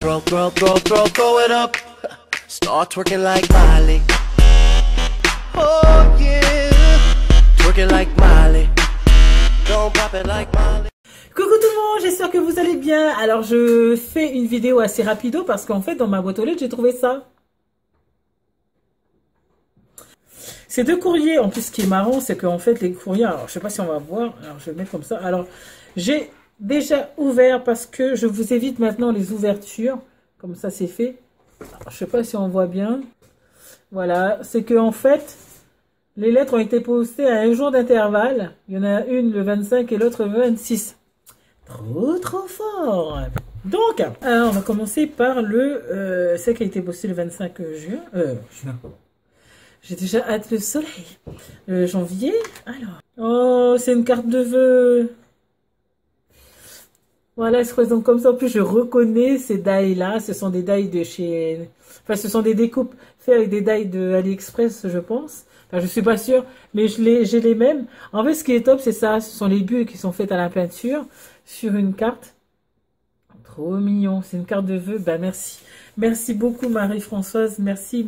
Throw it up. Start twerking like Miley. Oh yeah. Twerking like Miley. Don't pop it like Miley. Coucou tout le monde, j'espère que vous allez bien. Alors je fais une vidéo assez rapido parce qu'en fait dans ma boîte aux lettres j'ai trouvé ça. Ces deux courriers, en plus ce qui est marrant c'est qu'en fait les courriers, alors je sais pas si on va voir, alors je vais le mettre comme ça. Alors j'ai déjà ouvert parce que je vous évite maintenant les ouvertures, comme ça c'est fait. Alors, je sais pas si on voit bien. Voilà, c'est que en fait les lettres ont été postées à un jour d'intervalle. Il y en a une le 25 et l'autre le 26. Trop fort. Donc, on va commencer par celle qui a été postée le 25 juin. J'ai déjà hâte le soleil. Janvier. Alors. Oh, c'est une carte de vœux. Voilà, elle se présente comme ça. En plus, je reconnais ces die-là. Ce sont des die de chez... Enfin, ce sont des découpes faites avec des die de AliExpress, je pense. Enfin, je suis pas sûre, mais j'ai les mêmes. En fait, ce qui est top, c'est ça. Ce sont les bulles qui sont faites à la peinture sur une carte. Trop mignon. C'est une carte de vœux. Ben, merci. Merci beaucoup, Marie-Françoise. Merci.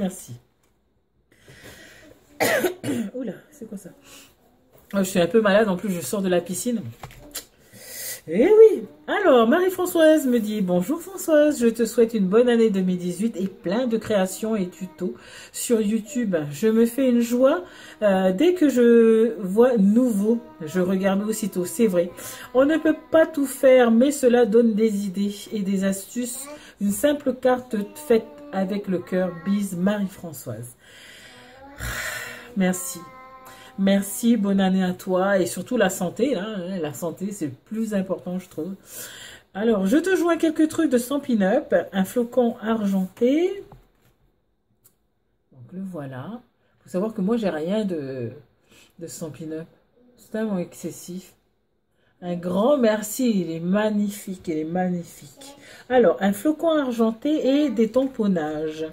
Oula, c'est quoi ça? Oh, je suis un peu malade. En plus, je sors de la piscine. Eh oui. Alors, Marie-Françoise me dit: bonjour Françoise, je te souhaite une bonne année 2018 et plein de créations et tutos sur YouTube. Je me fais une joie dès que je vois nouveau. Je regarde aussitôt, c'est vrai. On ne peut pas tout faire, mais cela donne des idées et des astuces. Une simple carte faite avec le cœur. Bise, Marie-Françoise. Merci. Merci, bonne année à toi et surtout la santé. Hein, la santé, c'est le plus important, je trouve. Alors, je te joins quelques trucs de Stampin' Up. Un flocon argenté. Donc, le voilà. Il faut savoir que moi, j'ai rien de Stampin' Up. C'est tellement excessif. Un grand merci, il est magnifique, il est magnifique. Alors, un flocon argenté et des tamponnages.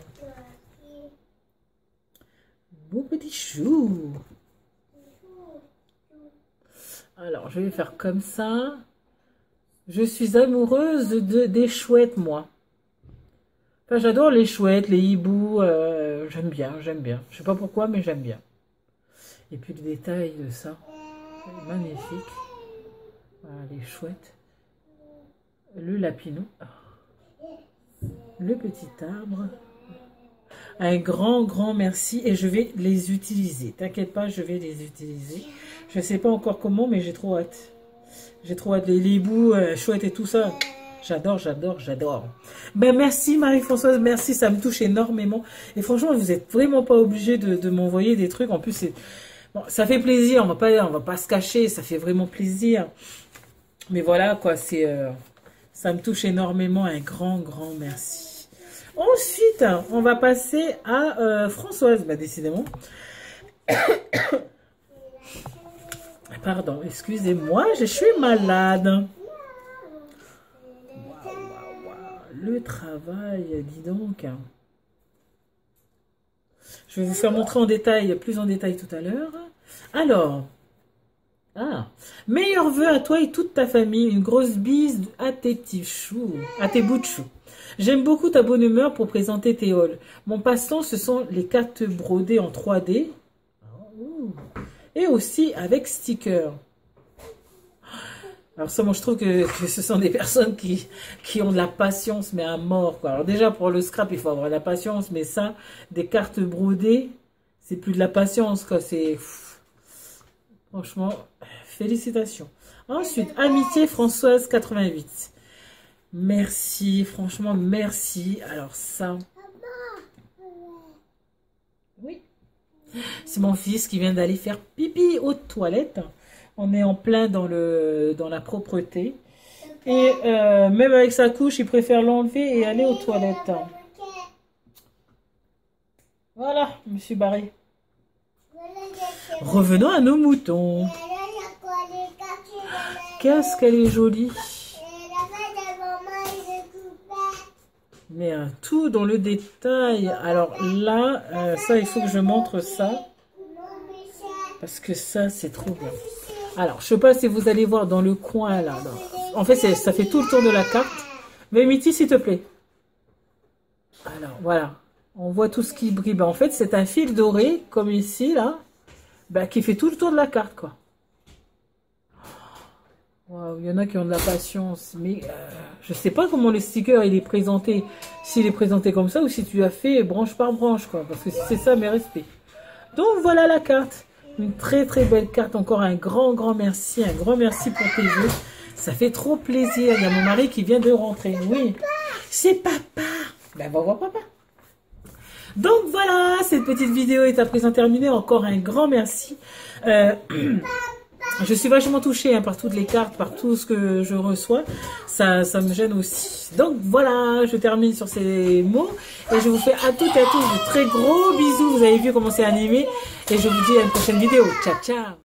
Beau petit chou. Alors, je vais faire comme ça. Je suis amoureuse des chouettes, moi. Enfin, j'adore les chouettes, les hiboux. J'aime bien. Je sais pas pourquoi, mais j'aime bien. Et puis, le détail de ça. Magnifique. Voilà, les chouettes. Le lapinou. Le petit arbre. Un grand merci. Et je vais les utiliser. T'inquiète pas, je vais les utiliser. Je ne sais pas encore comment, mais j'ai trop hâte. J'ai trop hâte. Les hiboux, chouettes et tout ça. J'adore. Ben, merci Marie-Françoise, merci. Ça me touche énormément. Et franchement, vous n'êtes vraiment pas obligé de m'envoyer des trucs. En plus, bon, ça fait plaisir. On va pas se cacher. Ça fait vraiment plaisir. Mais voilà, quoi. Ça me touche énormément. Un grand merci. Ensuite, on va passer à Françoise. Ben, décidément. Pardon, excusez-moi, je suis malade. Le travail, dis donc. Je vais vous faire montrer en détail, plus en détail tout à l'heure. Alors, meilleurs vœux à toi et toute ta famille. Une grosse bise à tes petits choux, à tes bouts de choux. J'aime beaucoup ta bonne humeur pour présenter tes hauls. Mon passe-temps, ce sont les cartes brodées en 3D. Et aussi avec stickers. Alors ça, moi, je trouve que ce sont des personnes qui ont de la patience, mais à mort, quoi. Alors déjà, pour le scrap, il faut avoir de la patience, mais ça, des cartes brodées, c'est plus de la patience, quoi. C'est... Franchement, félicitations. Ensuite, Amitié Françoise 88. Merci, franchement, merci. Alors ça... Oui. C'est mon fils qui vient d'aller faire pipi aux toilettes. On est en plein dans la propreté. Et même avec sa couche, il préfère l'enlever et aller aux toilettes. Voilà, je me suis barré. Revenons à nos moutons. Qu'est-ce qu'elle est jolie. Mais tout dans le détail. Alors là, ça, il faut que je montre ça. Parce que ça, c'est trop bien. Alors, je sais pas si vous allez voir dans le coin, là. En fait, ça fait tout le tour de la carte. Vemity, s'il te plaît. Alors, voilà. On voit tout ce qui brille. Ben, en fait, c'est un fil doré, comme ici, là, ben, qui fait tout le tour de la carte, quoi. Wow, il y en a qui ont de la patience, mais je sais pas comment le sticker il est présenté, s'il est présenté comme ça ou si tu as fait branche par branche, quoi, parce que c'est ça mes respects. Donc voilà la carte, une très très belle carte, encore un grand merci, un grand merci pour tes jeux, ça fait trop plaisir. Il y a mon mari qui vient de rentrer, oui, c'est papa, ben va voir papa. Donc voilà, cette petite vidéo est à présent terminée, encore un grand merci. Je suis vachement touchée par toutes les cartes, par tout ce que je reçois. Ça me gêne aussi. Donc voilà, je termine sur ces mots. Et je vous fais à toutes et à tous de très gros bisous. Vous avez vu comment c'est animé. Et je vous dis à une prochaine vidéo. Ciao, ciao.